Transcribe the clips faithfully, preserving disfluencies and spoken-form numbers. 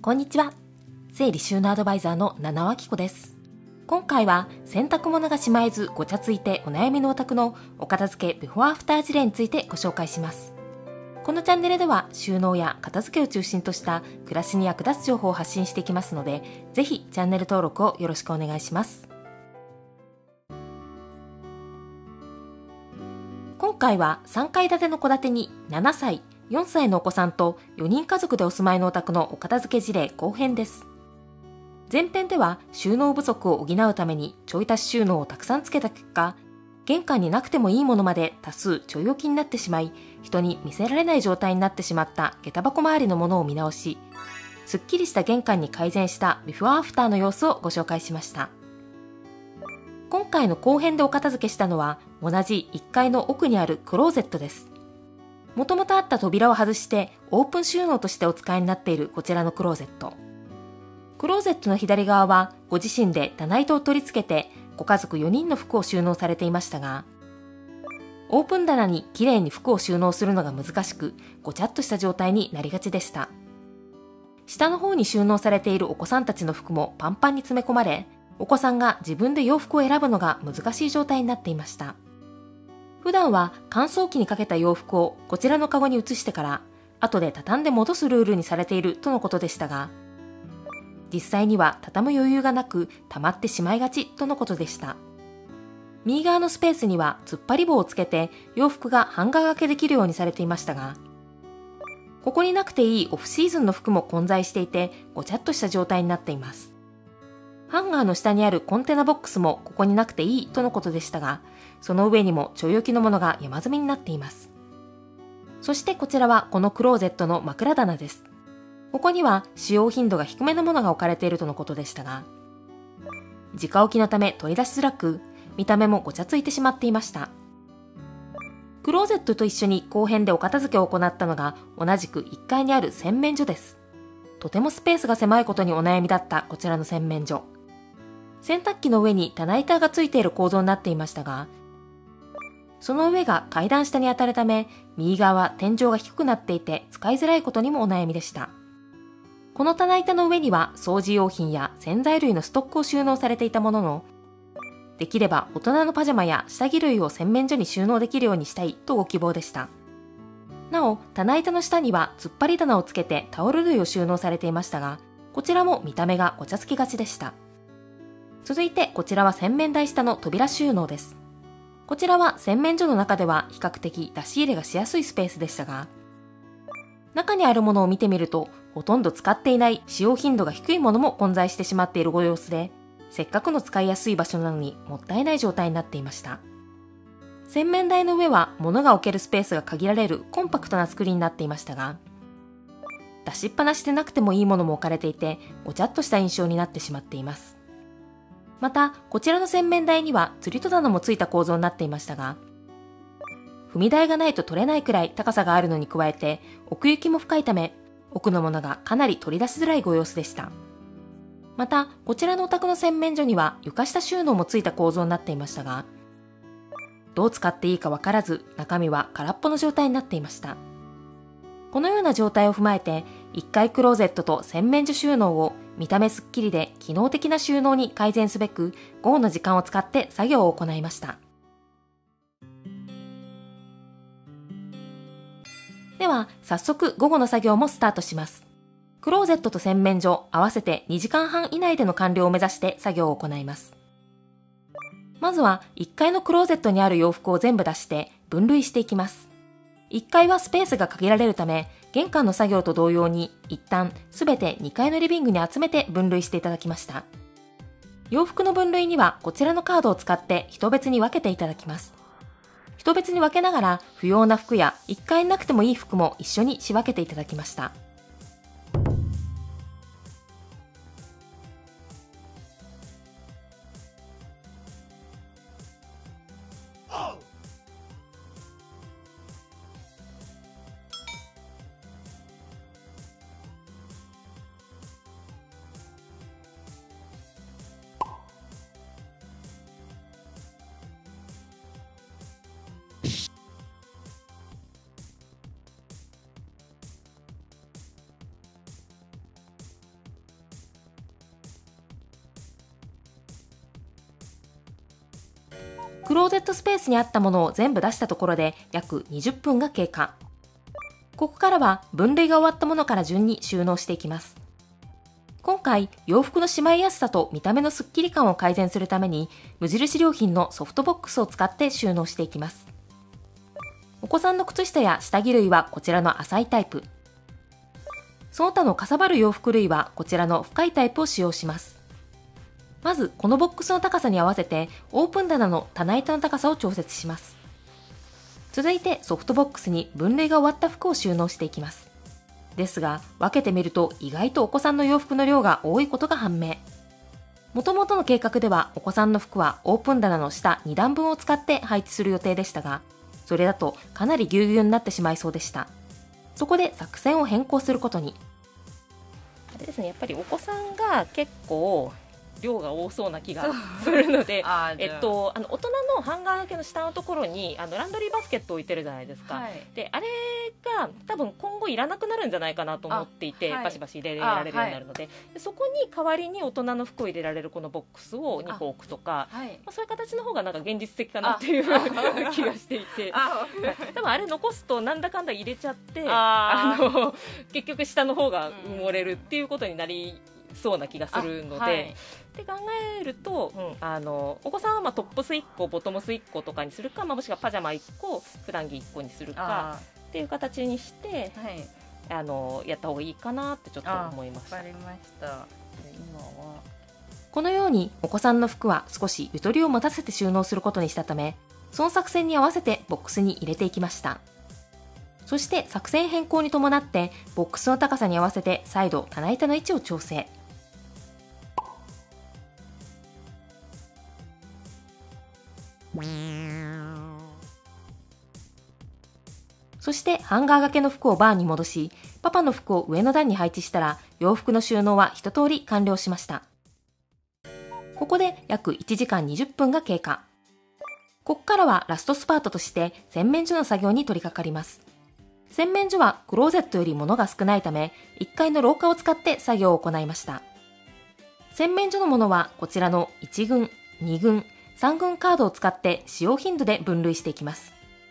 こんにちは。整理収納アドバイザーの七尾明子です。今回は洗濯物がしまえずごちゃついてお悩みのお宅のお片付けビフォーアフター事例についてご紹介します。このチャンネルでは収納や片付けを中心とした暮らしに役立つ情報を発信していきますので、ぜひチャンネル登録をよろしくお願いします。今回はさんかい建ての戸建てにななさい、よんさいのお子さんとよにん家族でお住まいのお宅のお片付け事例後編です。前編では収納不足を補うためにちょい足し収納をたくさんつけた結果、玄関になくてもいいものまで多数ちょい置きになってしまい、人に見せられない状態になってしまった下駄箱周りのものを見直し、すっきりした玄関に改善したビフォーアフターの様子をご紹介しました。今回の後編でお片付けしたのは同じいっかいの奥にあるクローゼットです。もともとあった扉を外してオープン収納としてお使いになっているこちらのクローゼット。クローゼットの左側はご自身で棚板を取り付けてご家族よにんの服を収納されていましたが、オープン棚にきれいに服を収納するのが難しく、ごちゃっとした状態になりがちでした。下の方に収納されているお子さんたちの服もパンパンに詰め込まれ、お子さんが自分で洋服を選ぶのが難しい状態になっていました。普段は乾燥機にかけた洋服をこちらのカゴに移してから後で畳んで戻すルールにされているとのことでしたが、実際には畳む余裕がなく溜まってしまいがちとのことでした。右側のスペースには突っ張り棒をつけて洋服がハンガー掛けできるようにされていましたが、ここになくていいオフシーズンの服も混在していてごちゃっとした状態になっています。ハンガーの下にあるコンテナボックスもここになくていいとのことでしたが、その上にもちょい置きのものが山積みになっています。そしてこちらはこのクローゼットの枕棚です。ここには使用頻度が低めのものが置かれているとのことでしたが、直置きのため取り出しづらく、見た目もごちゃついてしまっていました。クローゼットと一緒に後編でお片付けを行ったのが同じくいっかいにある洗面所です。とてもスペースが狭いことにお悩みだったこちらの洗面所。洗濯機の上に棚板がついている構造になっていましたが、その上が階段下に当たるため、右側は天井が低くなっていて使いづらいことにもお悩みでした。この棚板の上には掃除用品や洗剤類のストックを収納されていたものの、できれば大人のパジャマや下着類を洗面所に収納できるようにしたいとご希望でした。なお、棚板の下には突っ張り棚をつけてタオル類を収納されていましたが、こちらも見た目がごちゃつきがちでした。続いてこちらは洗面台下の扉収納です。こちらは洗面所の中では比較的出し入れがしやすいスペースでしたが、中にあるものを見てみるとほとんど使っていない使用頻度が低いものも混在してしまっているご様子で、せっかくの使いやすい場所なのにもったいない状態になっていました。洗面台の上は物が置けるスペースが限られるコンパクトな作りになっていましたが、出しっぱなしでなくてもいいものも置かれていてごちゃっとした印象になってしまっています。また、こちらの洗面台には吊り戸棚もついた構造になっていましたが、踏み台がないと取れないくらい高さがあるのに加えて奥行きも深いため、奥のものがかなり取り出しづらいご様子でした。また、こちらのお宅の洗面所には床下収納もついた構造になっていましたが、どう使っていいかわからず中身は空っぽの状態になっていました。このような状態を踏まえていっかいクローゼットと洗面所収納を見た目すっきりで機能的な収納に改善すべく午後の時間を使って作業を行いました。では早速午後の作業もスタートします。クローゼットと洗面所合わせてにじかんはん以内での完了を目指して作業を行います。まずはいっかいのクローゼットにある洋服を全部出して分類していきます。いっかいはスペースが限られるため、玄関の作業と同様に一旦すべてにかいのリビングに集めて分類していただきました。洋服の分類にはこちらのカードを使って一別に分けていただきます。一別に分けながら不要な服やいっかいになくてもいい服も一緒に仕分けていただきました。 クローゼットスペースにあったものを全部出したところで約にじゅっぷんが経過。ここからは分類が終わったものから順に収納していきます。今回、洋服のしまいやすさと見た目のスッキリ感を改善するために、無印良品のソフトボックスを使って収納していきます。お子さんの靴下や下着類はこちらの浅いタイプ。その他のかさばる洋服類はこちらの深いタイプを使用します。まず、このボックスの高さに合わせて、オープン棚の棚板の高さを調節します。続いて、ソフトボックスに分類が終わった服を収納していきます。ですが、分けてみると意外とお子さんの洋服の量が多いことが判明。もともとの計画ではお子さんの服はオープン棚の下に段分を使って配置する予定でしたが、それだとかなりぎゅうぎゅうになってしまいそうでした。そこで作戦を変更することに。 あれですね、やっぱりお子さんが結構量が多そうな気がするので、えっと、あの大人のハンガー掛けの下のところにあのランドリーバスケットを置いてるじゃないですか、はい、であれが多分今後いらなくなるんじゃないかなと思っていて、はい、バシバシ入れられるようになるので、はい、でそこに代わりに大人の服を入れられるこのボックスをにこ置くとか、はい、まあ、そういう形の方がなんか現実的かなっていう気がしていて、多分あれ残すとなんだかんだ入れちゃってあの結局下の方が埋もれるっていうことになりそうな気がするので、はい、って考えると、うん、あのお子さんはまあトップスいっこボトムスいっことかにするか、まあ、もしくはパジャマいっこ普段着いっこにするかっていう形にして、はい、あのやった方がいいかなってちょっと思いました。 わかりました。今はこのようにお子さんの服は少しゆとりを持たせて収納することにしたため、その作戦に合わせてボックスに入れていきました。そして作戦変更に伴ってボックスの高さに合わせて再度棚板の位置を調整。そしてハンガー掛けの服をバーに戻し、パパの服を上の段に配置したら洋服の収納は一通り完了しました。ここで約いちじかんにじゅっぷんが経過。ここからはラストスパートとして洗面所の作業に取り掛かります。洗面所はクローゼットより物が少ないため、いっかいの廊下を使って作業を行いました。洗面所のものはこちらのいちぐん、にぐん、さんぐんカードを使って使用頻度で分類していきます。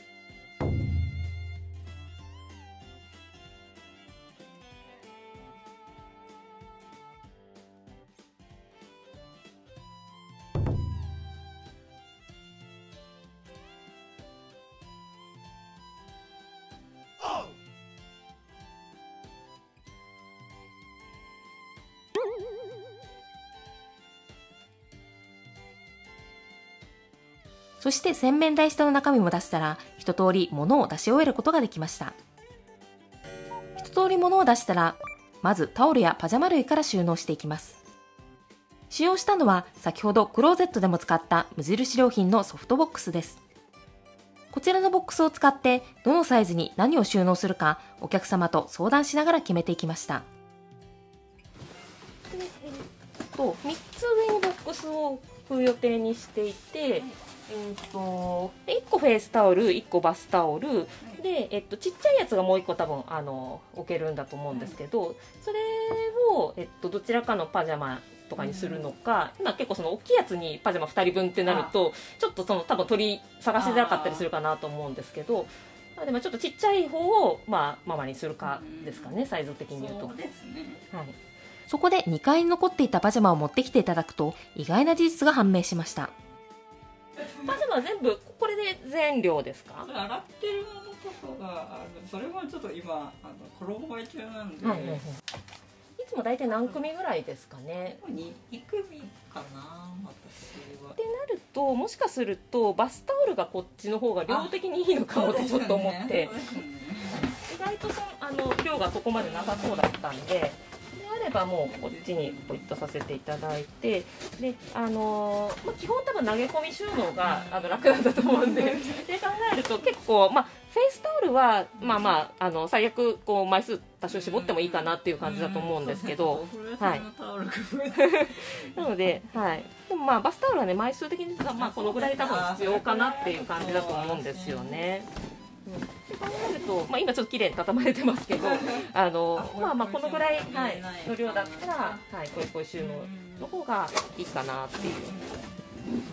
そして洗面台下の中身も出したら、一通り物を出し終えることができました。一通り物を出したら、まずタオルやパジャマ類から収納していきます。使用したのは先ほどクローゼットでも使った無印良品のソフトボックスです。こちらのボックスを使ってどのサイズに何を収納するかお客様と相談しながら決めていきました。 でえっと、みっつ上にボックスを置く予定にしていて、えー、といっこフェイスタオル、いっこバスタオル、で、えっと、ちっちゃいやつがもういっこ多分あの置けるんだと思うんですけど、それを、えっと、どちらかのパジャマとかにするのか、今結構その大きいやつにパジャマふたりぶんってなるとちょっとその多分取り探しづらかったりするかなと思うんですけど、でもちょっとちっちゃい方を、まあ、ママにするかですかね、サイズ的に言うと。 そうですね。 はい、 そこでにかいに残っていたパジャマを持ってきていただくと意外な事実が判明しました。 パジャマは全部これで全量ですか？ 洗ってるものとかがある。それもちょっと今あの衣替え中なんで、 はいはいはい、いつも大体何組ぐらいですかね？ に組かな私は。 ってなると、もしかするとバスタオルがこっちの方が量的にいいのかもとちょっと思って、ね、意外とそあの量がそこまでなさそうだったんで。あればもうこっちにポイッとさせていただいて、であのーまあ、基本多分投げ込み収納があの楽なんだと思うんでで考えると結構、まあ、フェイスタオルはまあまああの最悪こう枚数多少絞ってもいいかなっていう感じだと思うんですけど、はい、なので、はい、でもまあバスタオルはね枚数的にまあこのぐらい多分必要かなっていう感じだと思うんですよね。って考えると、まあ、今ちょっと綺麗に畳まれてますけど、あのまあまあこのぐらい、はい、の量だったら、はい、こういうこういう収納の方がいいかなっていう。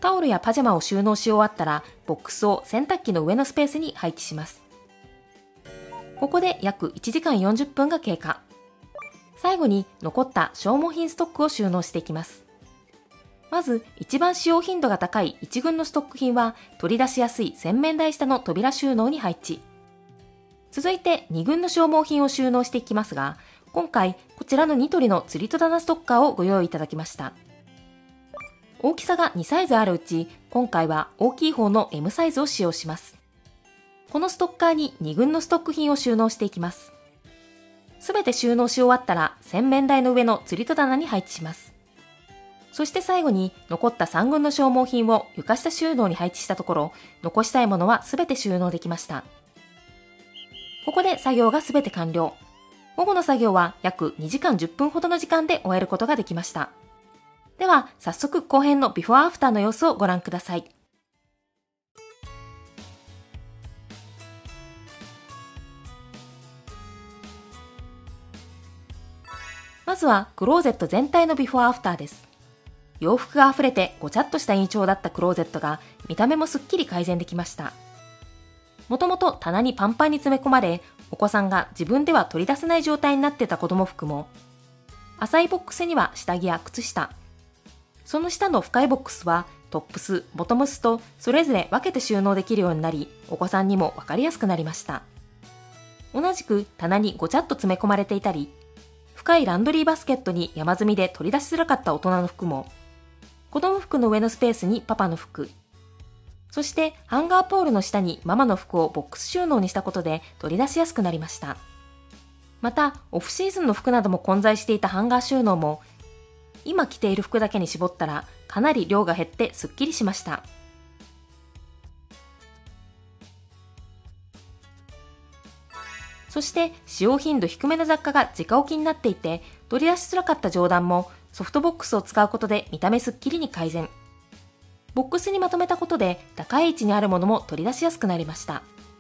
タオルやパジャマを収納し終わったら、ボックスを洗濯機の上のスペースに配置します。ここで約いちじかんよんじゅっぷんが経過。最後に残った消耗品ストックを収納していきます。まず一番使用頻度が高いいち軍のストック品は取り出しやすい洗面台下の扉収納に配置。続いてに軍の消耗品を収納していきますが、今回こちらのニトリの釣り戸棚ストッカーをご用意いただきました。大きさがにサイズあるうち、今回は大きい方の エム サイズを使用します。このストッカーにに軍のストック品を収納していきます。すべて収納し終わったら洗面台の上の釣り戸棚に配置します。そして最後に残ったさん軍の消耗品を床下収納に配置したところ、残したいものはすべて収納できました。ここで作業がすべて完了。午後の作業は約にじかんじゅっぷんほどの時間で終えることができました。では早速後編のビフォーアフターの様子をご覧ください。まずはクローゼット全体のビフォーアフターです。洋服が溢れてごちゃっとした印象だったクローゼットが見た目もすっきり改善できました。もともと棚にパンパンに詰め込まれ、お子さんが自分では取り出せない状態になってた子供服も、浅いボックスには下着や靴下、その下の深いボックスはトップス、ボトムスとそれぞれ分けて収納できるようになり、お子さんにも分かりやすくなりました。同じく棚にごちゃっと詰め込まれていたり、深いランドリーバスケットに山積みで取り出しづらかった大人の服も、子供服の上のスペースにパパの服、そしてハンガーポールの下にママの服をボックス収納にしたことで取り出しやすくなりました。また、オフシーズンの服なども混在していたハンガー収納も、今着ている服だけに絞ったらかなり量が減ってすっきりしました。そして使用頻度低めの雑貨が直置きになっていて、取り出しづらかった上段もソフトボックスを使うことで見た目すっきりに改善。ボックスにまとめたことで高い位置にあるものも取り出しやすくなりました。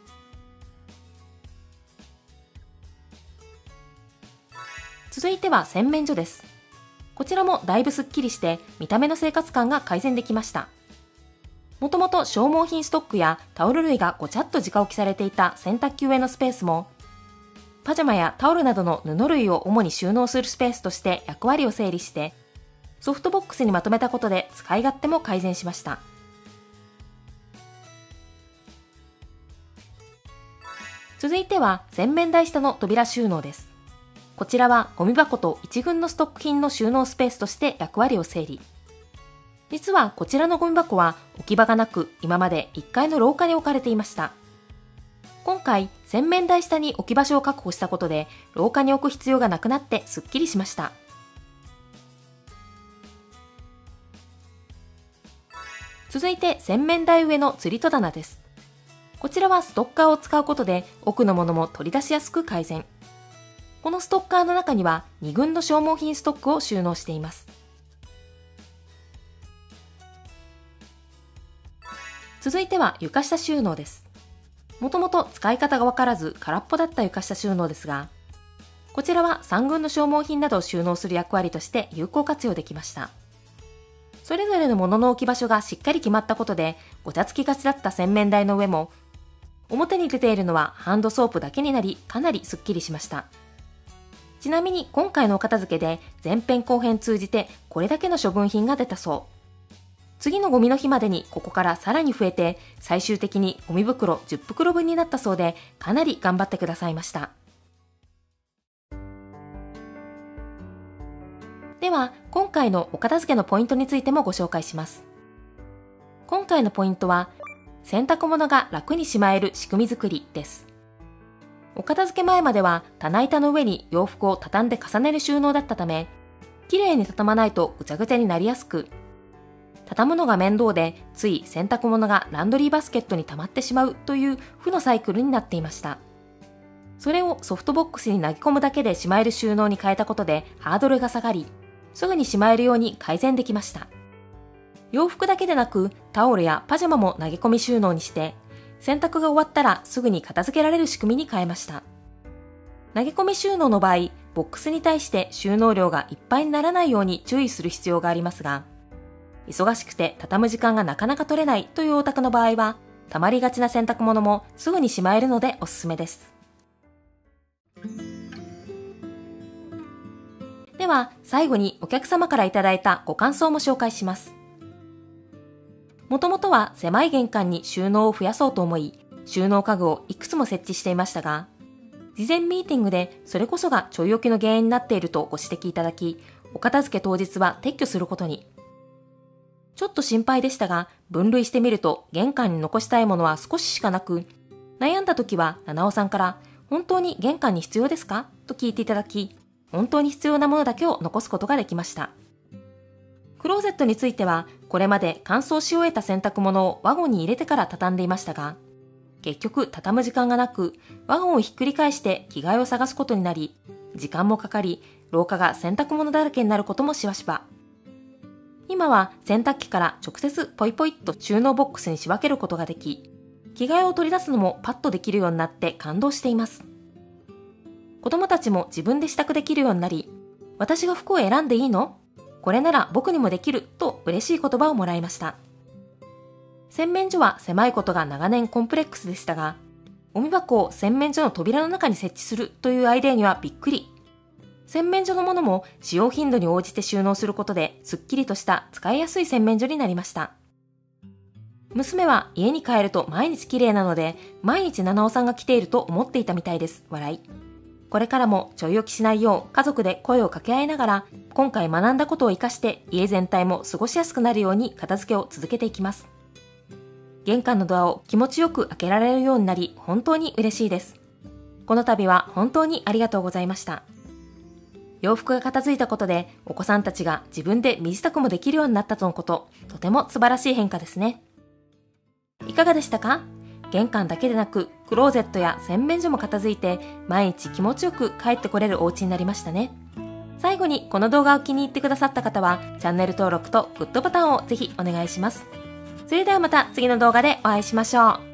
続いては洗面所です。こちらもだいぶすっきりして見た目の生活感が改善できました。もともと消耗品ストックやタオル類がごちゃっと直置きされていた洗濯機上のスペースも、パジャマやタオルなどの布類を主に収納するスペースとして役割を整理して、ソフトボックスにまとめたことで使い勝手も改善しました。続いては洗面台下の扉収納です。こちらはゴミ箱と一軍のストック品の収納スペースとして役割を整理。実はこちらのゴミ箱は置き場がなく、今までいっかいの廊下に置かれていました。今回、洗面台下に置き場所を確保したことで、廊下に置く必要がなくなってすっきりしました。続いて洗面台上の釣り戸棚です。こちらはストッカーを使うことで奥のものも取り出しやすく改善。このストッカーの中にはに軍の消耗品ストックを収納しています。続いては床下収納です。もともと使い方がわからず空っぽだった床下収納ですが、こちらはさん軍の消耗品などを収納する役割として有効活用できました。それぞれの物の置き場所がしっかり決まったことで、ごちゃつきがちだった洗面台の上も、表に出ているのはハンドソープだけになり、かなりすっきりしました。ちなみに今回のお片付けで前編後編通じてこれだけの処分品が出たそう。次のゴミの日までにここからさらに増えて、最終的にゴミ袋じゅっ袋分になったそうで、かなり頑張ってくださいました。では今回のお片付けのポイントについてもご紹介します。今回のポイントは、洗濯物が楽にしまえる仕組み作りです。お片付け前までは棚板の上に洋服を畳んで重ねる収納だったため、綺麗に畳まないとぐちゃぐちゃになりやすく、畳むのが面倒でつい洗濯物がランドリーバスケットに溜まってしまうという負のサイクルになっていました。それをソフトボックスに投げ込むだけでしまえる収納に変えたことでハードルが下がり、すぐにしまえるように改善できました。洋服だけでなくタオルやパジャマも投げ込み収納にして、洗濯が終わったらすぐに片付けられる仕組みに変えました。投げ込み収納の場合、ボックスに対して収納量がいっぱいにならないように注意する必要がありますが、 忙しくて畳む時間がなかなか取れないというお宅の場合は、溜まりがちな洗濯物もすぐにしまえるのでおすすめです。では最後にお客様からいただいたご感想も紹介します。もともとは狭い玄関に収納を増やそうと思い、収納家具をいくつも設置していましたが、事前ミーティングでそれこそがちょい置きの原因になっているとご指摘いただき、お片付け当日は撤去することに。ちょっと心配でしたが、分類してみると玄関に残したいものは少ししかなく、悩んだ時は七尾さんから本当に玄関に必要ですかと聞いていただき、本当に必要なものだけを残すことができました。クローゼットについては、これまで乾燥し終えた洗濯物をワゴンに入れてから畳んでいましたが、結局畳む時間がなく、ワゴンをひっくり返して着替えを探すことになり、時間もかかり、廊下が洗濯物だらけになることもしばしば。今は洗濯機から直接ポイポイっと収納ボックスに仕分けることができ、着替えを取り出すのもパッとできるようになって感動しています。子供たちも自分で支度できるようになり、私が服を選んでいいの？これなら僕にもできると嬉しい言葉をもらいました。洗面所は狭いことが長年コンプレックスでしたが、ゴミ箱を洗面所の扉の中に設置するというアイデアにはびっくり。洗面所のものも使用頻度に応じて収納することで、すっきりとした使いやすい洗面所になりました。娘は家に帰ると毎日綺麗なので、毎日七尾さんが来ていると思っていたみたいです。笑い。これからもちょい置きしないよう家族で声を掛け合いながら、今回学んだことを活かして家全体も過ごしやすくなるように片付けを続けていきます。玄関のドアを気持ちよく開けられるようになり、本当に嬉しいです。この度は本当にありがとうございました。洋服が片付いたことでお子さんたちが自分で身支度もできるようになったとのこと、とても素晴らしい変化ですね。いかがでしたか？玄関だけでなくクローゼットや洗面所も片付いて毎日気持ちよく帰ってこれるお家になりましたね。最後にこの動画を気に入ってくださった方はチャンネル登録とグッドボタンをぜひお願いします。それではまた次の動画でお会いしましょう。